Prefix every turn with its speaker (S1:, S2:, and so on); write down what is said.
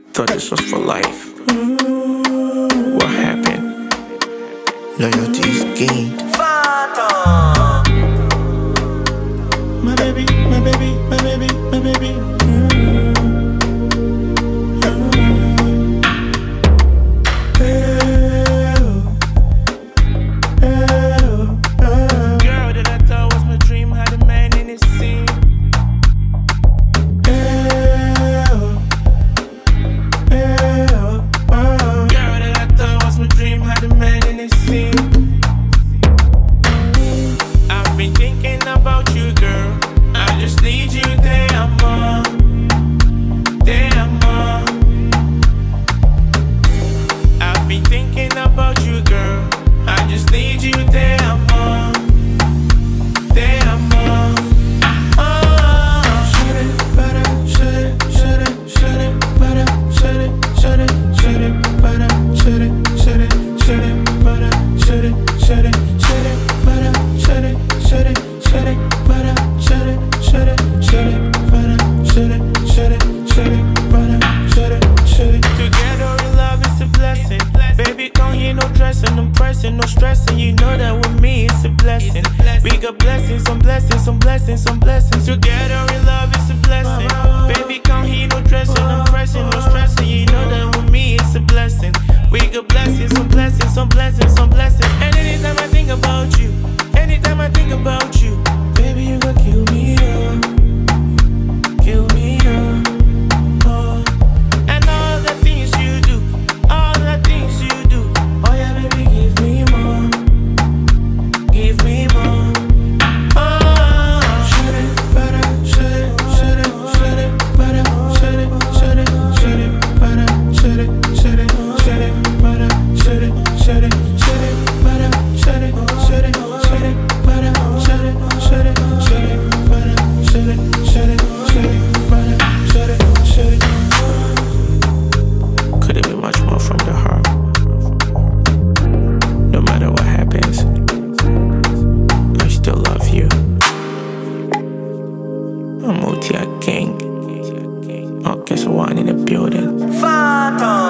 S1: Thought this was for life. What happened?
S2: Loyalty is gained.
S1: My baby, my baby, my baby, my baby. Girl that I thought was my dream had a man in his scene. Girl that I thought was my dream had a man in his scene. I've been thinking about you, girl. I just need you, Te Amo, Te Amo. I've been thinking about you, girl. I just need you, Te Amo, Te Amo. Shut it, butter, shut it, shut it, shut it, butter, shut it, shut it, shut it, butter, shut it, shut it, shut it, butter, shut it, shut it, shut it, butter, shut it, shut it, shut it, butter, shut it, shut it, shut it, butter, shut it, shut it, shut it, butter, shut it, shut it. Together in love is a blessing. Baby, don't hear no dressing, no pressing, no stressing. You know that with me it's a blessing. We got blessings, some blessings, some blessings, some blessings. Together in love is a blessing. Baby, can't hear no dressing, no pressing, no stressing. You know that with me it's a blessing. We got blessings, some blessings, some blessings, some blessings. And anytime I think about you, anytime I think about you, baby, you gon' kill me, kill me, oh. And all the things you do, all the things you do, oh yeah, baby, give me more, give me more. Oh, shut it, butter, shut it, shut it, shut it, butter, shut it, shut it, shut it, butter, shut it, shut it, shut it, butter, shut it, shut it, shut it, butter, shut it, shut it, shut it, butter, shut it, shut it, shut it, butter, shut it, shut it, shut it, butter, shut it, shut it. Could it be much more from the heart? No matter what happens, I still love you. I'm King. Okese1 in the building.